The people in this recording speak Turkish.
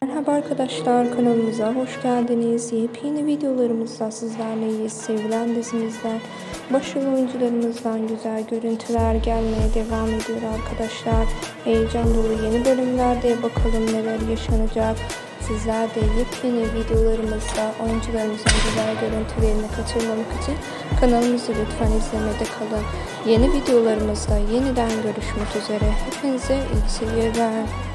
Merhaba arkadaşlar, kanalımıza hoş geldiniz. Yepyeni videolarımızda sizlerleyiz. Sevilen dizimizden, başrol oyuncularımızdan güzel görüntüler gelmeye devam ediyor arkadaşlar. Heyecan dolu yeni bölümlerde bakalım neler yaşanacak. Sizler de yepyeni videolarımızda oyuncularımızın güzel görüntülerini kaçırmamak için kanalımızı lütfen izlemede kalın. Yeni videolarımızda yeniden görüşmek üzere. Hepinize iyi seyirler.